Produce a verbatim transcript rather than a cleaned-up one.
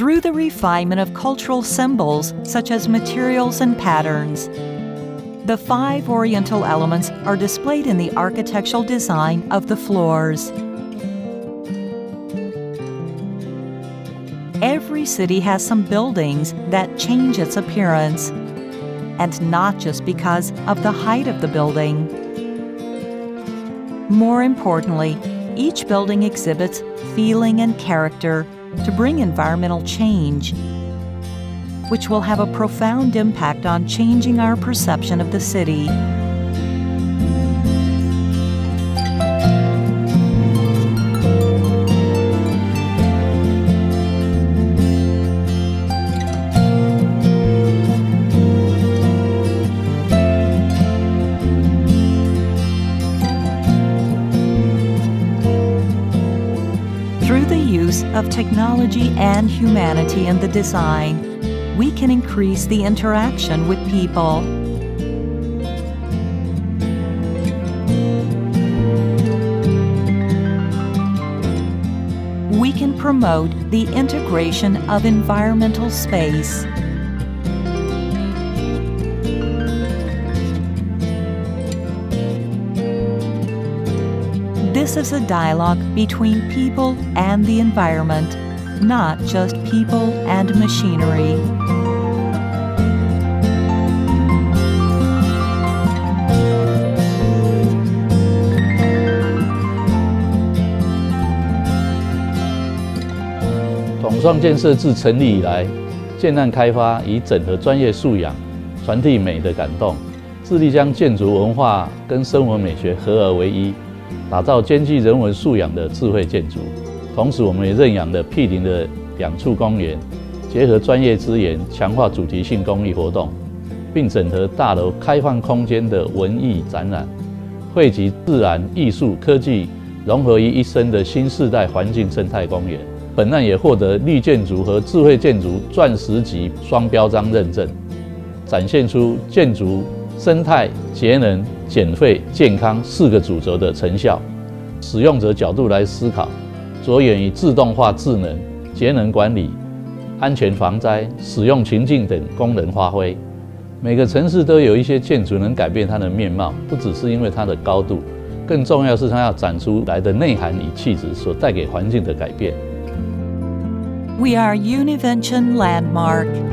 through the refinement of cultural symbols such as materials and patterns. The five Oriental elements are displayed in the architectural design of the floors. Every city has some buildings that change its appearance, and not just because of the height of the building. More importantly, each building exhibits feeling and character to bring environmental change, which will have a profound impact on changing our perception of the city. Through the use of technology and humanity in the design, we can increase the interaction with people. We can promote the integration of environmental space. This is a dialogue between people and the environment, not just people and machinery. 统创建设自成立以来，建案开发以整合专业素养，传递美的感动，致力将建筑文化跟生活美学合而为一，打造兼具人文素养的智慧建筑。同时，我们也认养了毗邻的两处公园，结合专业资源，强化主题性公益活动，并整合大楼开放空间的文艺展览，汇集自然、艺术、科技融合于一身的新世代环境生态公园。本案也获得绿建筑和智慧建筑钻石级双标章认证，展现出建筑生态、节能、减废、健康四个主轴的成效。使用者角度来思考，着眼于自动化智能、节能管理、安全防灾、使用情境等功能发挥。每个城市都有一些建筑能改变它的面貌，不只是因为它的高度，更重要是它要展出来的内涵与气质所带给环境的改变。 We are Univention Landmark.